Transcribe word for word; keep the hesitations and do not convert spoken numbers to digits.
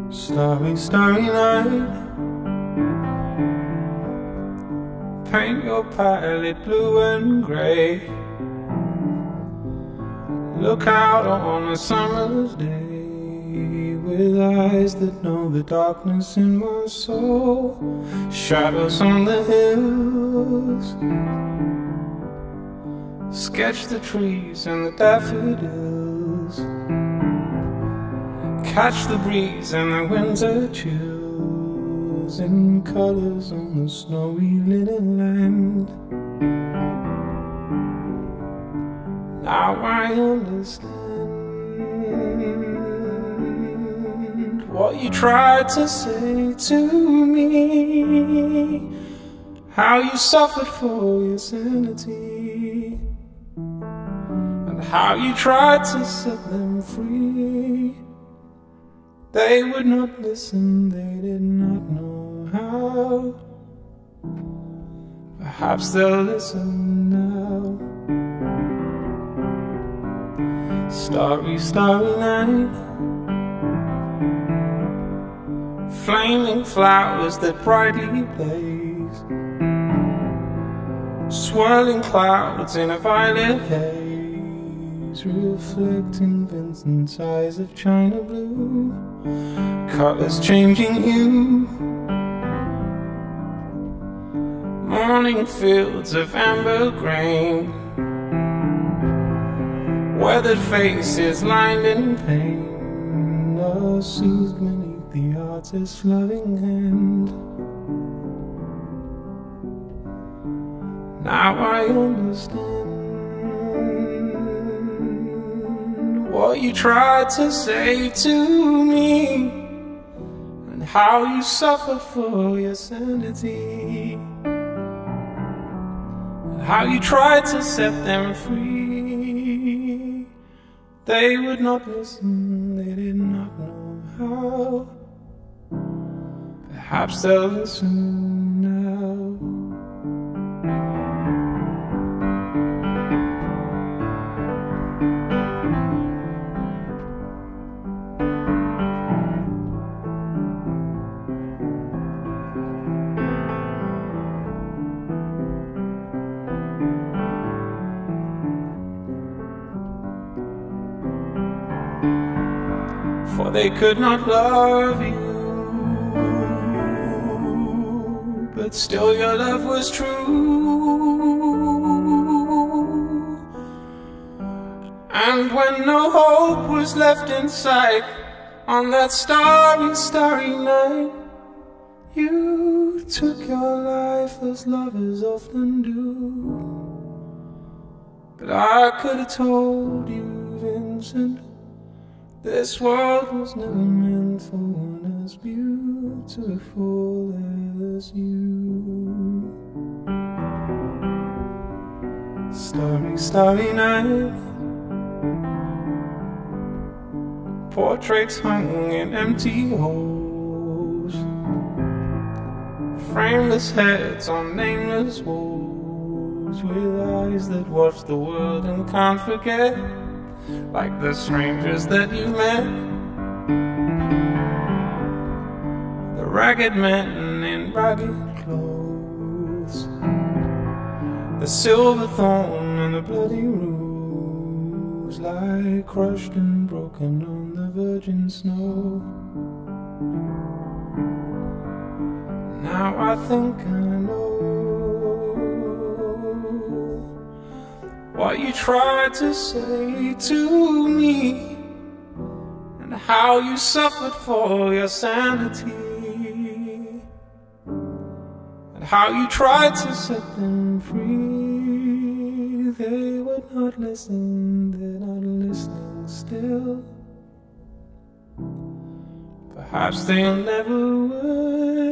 Starry, starry night. Paint your palette blue and grey. Look out on a summer's day with eyes that know the darkness in my soul. Shadows on the hills, sketch the trees and the daffodils. Catch the breeze and the winter chills in colors on the snowy linen land. Now I understand what you tried to say to me, how you suffered for your sanity, and how you tried to set them free. They would not listen, they did not know how. Perhaps they'll listen now. Starry, starry night. Flaming flowers that brightly blaze, swirling clouds in a violet haze, reflecting Vincent's eyes of china blue, colors changing hue. Morning fields of amber grain, weathered faces lined in pain, are soothed beneath the artist's loving hand. Now I understand what you tried to say to me, and how you suffered for your sanity, and how you tried to set them free. They would not listen, they did not know how. Perhaps they'll listen now. For they could not love you, but still your love was true. And when no hope was left in sight, on that starry, starry night, you took your life as lovers often do. But I could have told you, Vincent, this world was never meant for one as beautiful as you. Starry, starry night. Portraits hung in empty halls, frameless heads on nameless walls, with eyes that watch the world and can't forget, like the strangers that you met. The ragged men in ragged clothes, the silver thorn and the bloody rose lie crushed and broken on the virgin snow. Now I think I know what you tried to say to me, and how you suffered for your sanity, and how you tried to set them free. They would not listen, they're not listening still. Perhaps they'll never will.